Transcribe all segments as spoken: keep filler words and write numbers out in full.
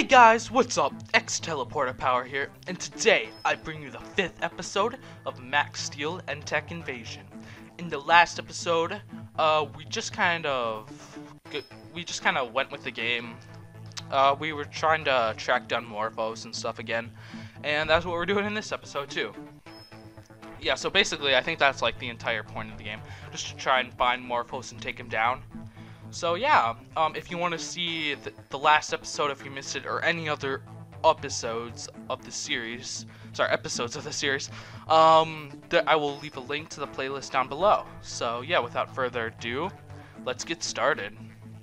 Hey guys, what's up? Xteleporter Power here, and today I bring you the fifth episode of Max Steel N-Tek Invasion. In the last episode, uh, we just kind of we just kind of went with the game. Uh, we were trying to track down Morphos and stuff again, and that's what we're doing in this episode too. Yeah, so basically, I think that's like the entire point of the game, just to try and find Morphos and take him down. So yeah, um, if you want to see the, the last episode, if you missed it, or any other episodes of the series, sorry, episodes of the series, um, I will leave a link to the playlist down below. So yeah, without further ado, let's get started.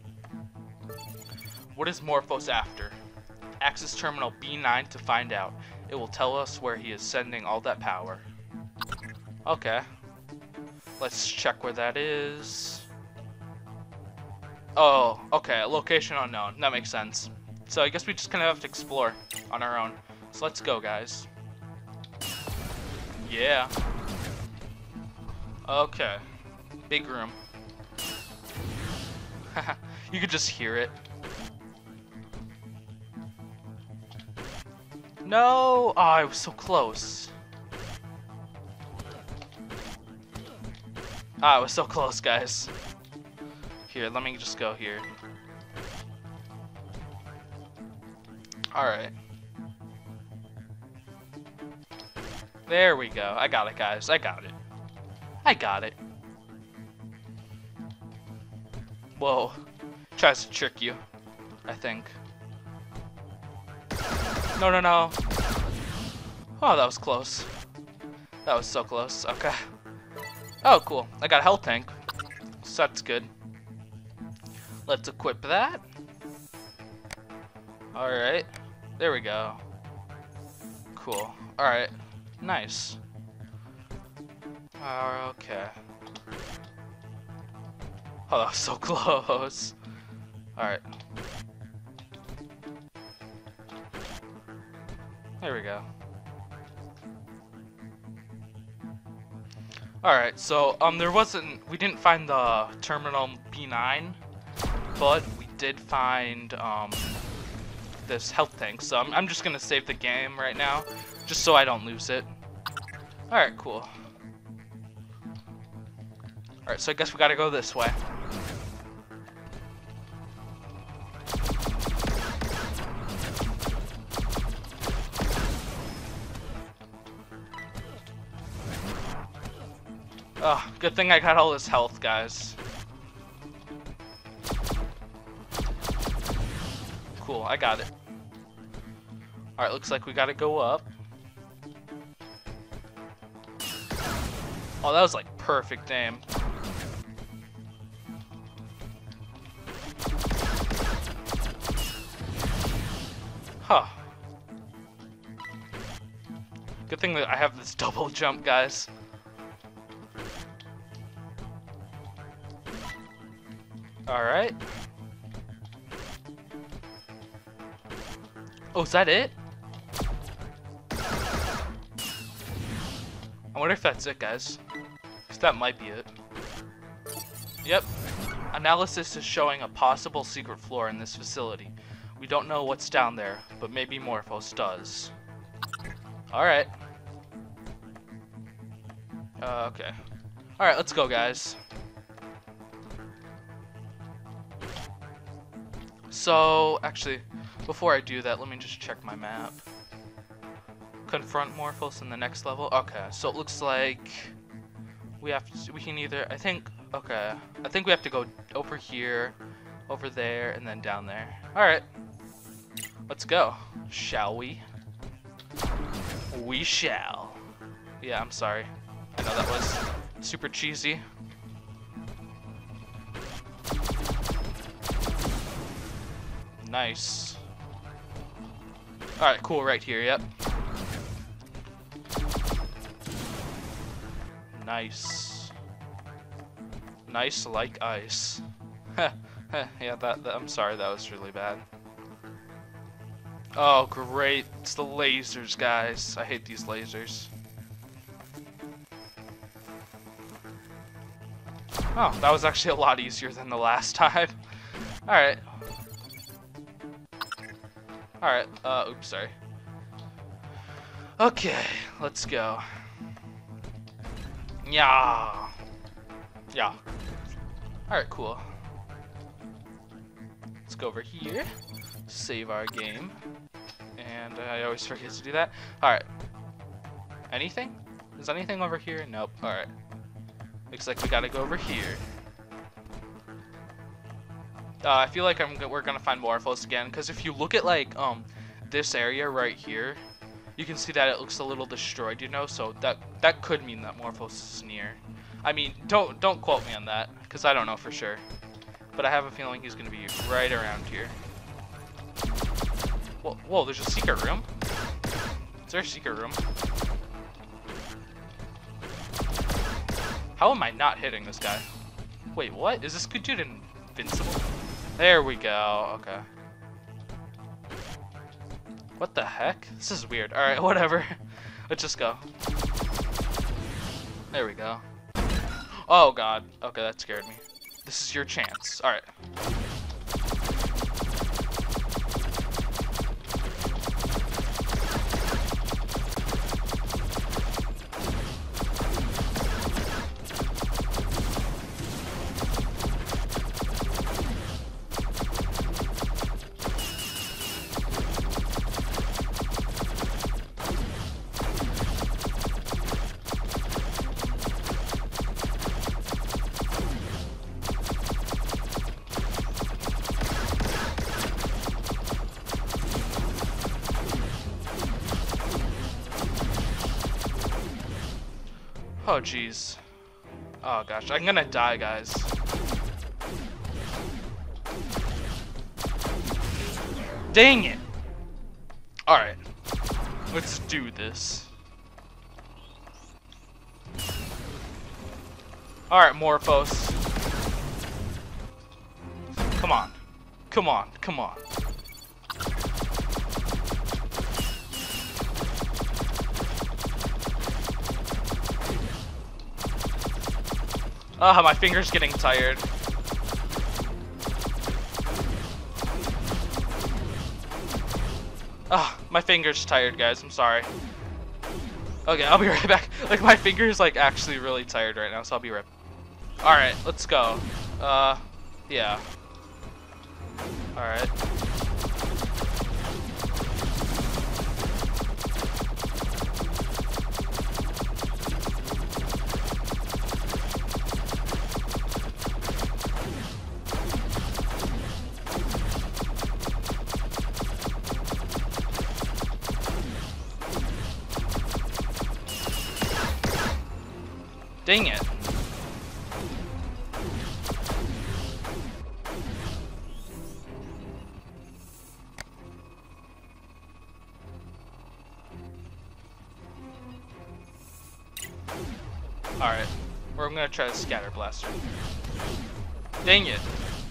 What is Morphos after? Access Terminal B nine to find out. It will tell us where he is sending all that power. Okay. Let's check where that is. Oh, okay, location unknown. That makes sense. So I guess we just kind of have to explore on our own. So let's go, guys. Yeah. Okay. Big room. You could just hear it. No! Oh, I was so close. Ah, I was so close, guys. Here, let me just go here. Alright. There we go. I got it, guys. I got it. I got it. Whoa. Tries to trick you, I think. No, no, no. Oh, that was close. That was so close. Okay. Oh, cool. I got a health tank. So that's good. Let's equip that. Alright. There we go. Cool. Alright. Nice. Uh, okay. Oh, that was so close. Alright. There we go. Alright, so, um, there wasn't, we didn't find the Terminal B nine. But we did find um, this health tank, so I'm, I'm just gonna save the game right now, just so I don't lose it. Alright, cool. Alright, so I guess we gotta go this way. Oh, good thing I got all this health, guys. Cool, I got it. Alright, looks like we gotta go up. Oh, that was like perfect aim. Huh. Good thing that I have this double jump, guys. Alright. Oh, is that it? I wonder if that's it, guys. Because that might be it. Yep. Analysis is showing a possible secret floor in this facility. We don't know what's down there, but maybe Morphos does. Alright. Uh, okay. Alright, let's go, guys. So, actually, before I do that, let me just check my map. Confront Morphos in the next level. Okay, so it looks like we have to, we can either, I think, okay, I think we have to go over here, over there, and then down there. Alright, let's go, shall we? We shall. Yeah, I'm sorry. I know that was super cheesy. Nice. Alright, cool, right here, yep. Nice. Nice like ice. Yeah, that, that, I'm sorry, that was really bad. Oh, great. It's the lasers, guys. I hate these lasers. Oh, that was actually a lot easier than the last time. Alright. Alright, uh, oops, sorry. Okay, let's go. Yeah. Yeah. Alright, cool. Let's go over here. Save our game. And I always forget to do that. Alright. Anything? Is anything over here? Nope. Alright. Looks like we gotta go over here. Uh, I feel like I'm we're gonna find Morphos again, because if you look at like um this area right here, you can see that it looks a little destroyed, you know. So that that could mean that Morphos is near. I mean, don't don't quote me on that, because I don't know for sure, but I have a feeling he's gonna be right around here. Whoa, whoa! There's a secret room. Is there a secret room? How am I not hitting this guy? Wait, what? Is this good dude invincible? There we go. Okay. What the heck? This is weird. Alright, whatever. Let's just go. There we go. Oh god. Okay, that scared me. This is your chance. Alright. Oh jeez. Oh gosh, I'm gonna die, guys. Dang it! Alright. Let's do this. Alright, Morphos. Come on. Come on, come on. Ah, my finger's getting tired. Ah, my finger's tired, guys. I'm sorry. Okay, I'll be right back. Like, my finger's, like, actually really tired right now, so I'll be right back. Alright, let's go. Uh, yeah. Alright. Dang it. Alright. Or I'm gonna try to scatter blaster. Dang it.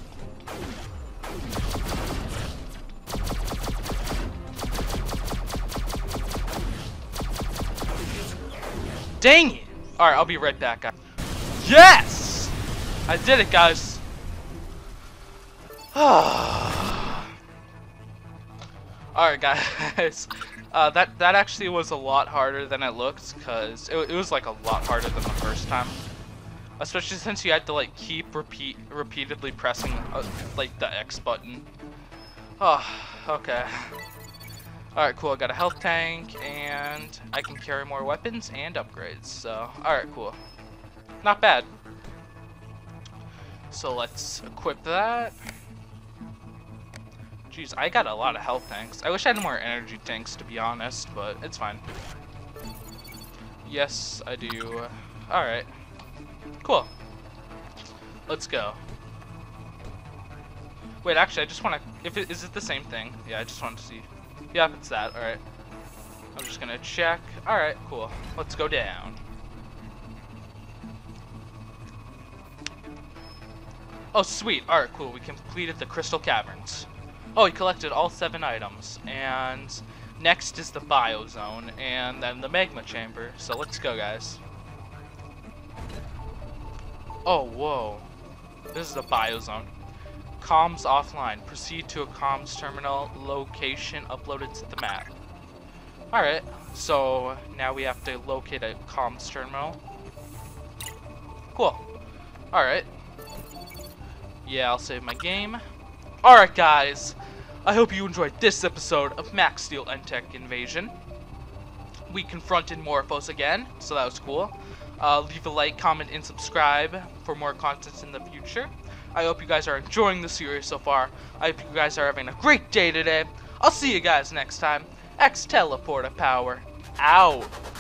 Dang it! Alright, I'll be right back, guys. Yes! I did it, guys. Alright, guys. Uh, that, that actually was a lot harder than it looked, because it, it was like a lot harder than the first time. Especially since you had to like keep repeat repeatedly pressing uh, like the X button. Oh, okay. Alright, cool. I got a health tank, and I can carry more weapons and upgrades. So, alright, cool. Not bad. So let's equip that. Jeez, I got a lot of health tanks. I wish I had more energy tanks, to be honest, but it's fine. Yes, I do. Alright. Cool. Let's go. Wait, actually, I just want to... If it, is it the same thing? Yeah, I just wanted to see. Yep, it's that. Alright. I'm just gonna check. Alright, cool. Let's go down. Oh, sweet. Alright, cool. We completed the Crystal Caverns. Oh, we collected all seven items. And next is the Biozone, and then the Magma Chamber. So let's go, guys. Oh, whoa. This is the Biozone. Comms offline. Proceed to a comms terminal location uploaded to the map. Alright, so now we have to locate a comms terminal. Cool. Alright. Yeah, I'll save my game. Alright, guys. I hope you enjoyed this episode of Max Steel N-Tek Invasion. We confronted Morphos again, so that was cool. Uh, leave a like, comment, and subscribe for more content in the future. I hope you guys are enjoying the series so far. I hope you guys are having a great day today. I'll see you guys next time. Xteleporter power out.